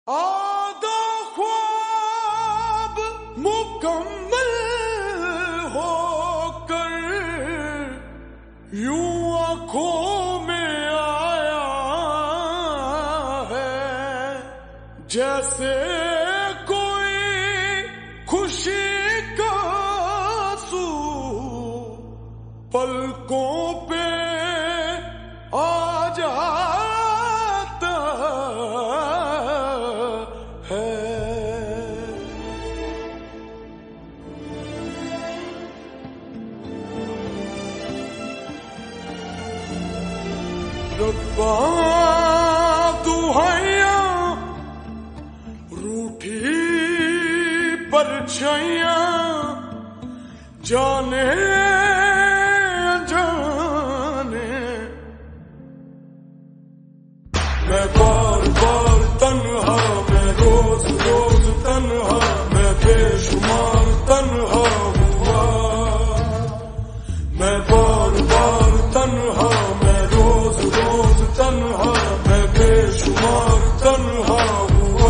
आधा ख्वाब मुकम्मल होकर यूं आंखों में आया है, जैसे कोई खुशी का आंसू पलकों पे आ जाता है। रब्बा दुहाइयां रूठी परछाइयां जाने जाने मैं बार बार तन्हा, मैं रोज रोज तन्हा, मैं बेशुमार तन्हा हुआ। मैं बार बार तन्हा, मैं रोज रोज तन्हा, मैं बेशुमार तन्हा हुआ।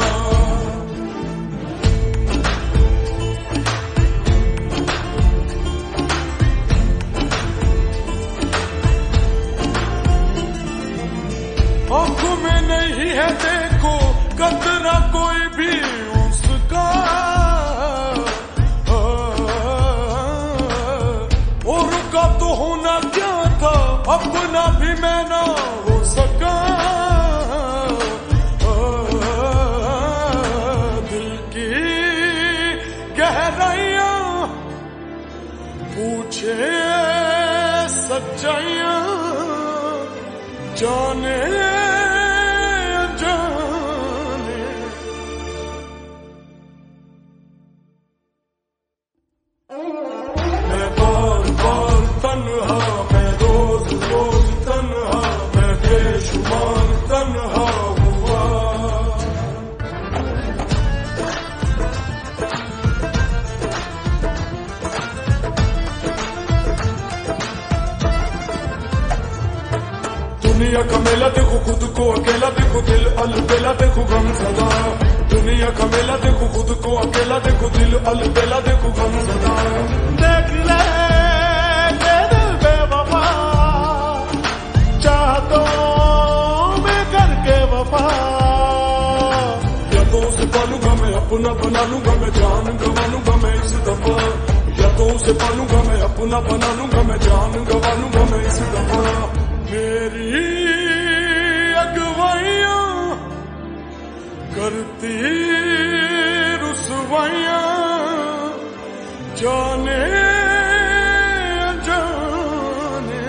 आंखों में नहीं है देखो कतरा कोई भी उसका, और रुका तो होना क्या था, अपना भी मैं ना हो सका। दिल की गहराइयां पूछे सच्चाइयां जाने जाने। मैं बार बार तन्हा, मैं रोज रोज तन्हा, मैं बेशुमार तन्हा हुआ। दुनिया का मेला देखो खुद को अकेला देखो, दिल अलबेला देखो गम सदा। दुनिया का मेला देखो खुद को अकेला देखो, दिल अलबेला देखो गम सदा। देख ले दिल बेवफा चाहतों में करके वफा। या तो उसे पालूंगा मैं अपना बना लूंगा, मैं जान गंवा लूंगा मैं इस दफा। या तो उसे पालूंगा मैं अपना बना लूंगा, मैं जान गंवा लूंगा मैं इस दफा। मेरी अगवाइयां करती रुसवाइयां जाने जाने।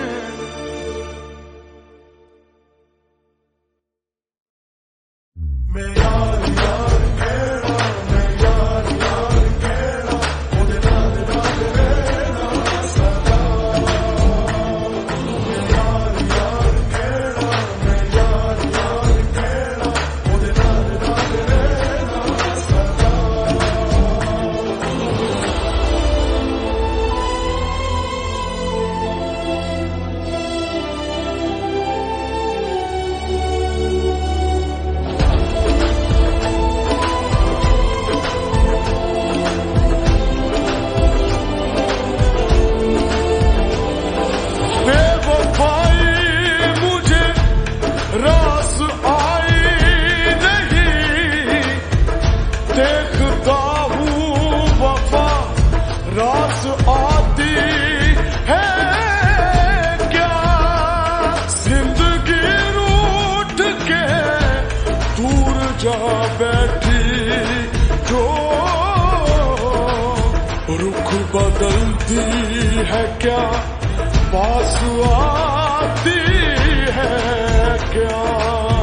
मैं यार यार केड़ा, मैं यार यार केड़ा, ओदे नाल नाल रहना सदा। मैं यार यार केड़ा, मैं यार यार केड़ा, ओदे नाल नाल रहना सदा। बेवफाई मुझे रास आई नहीं, देखता हूँ वफा रास आती है क्या। जिंदगी रूठ के दूर जा बैठी जो, रुख बदलती है क्या, पास आती है क्या।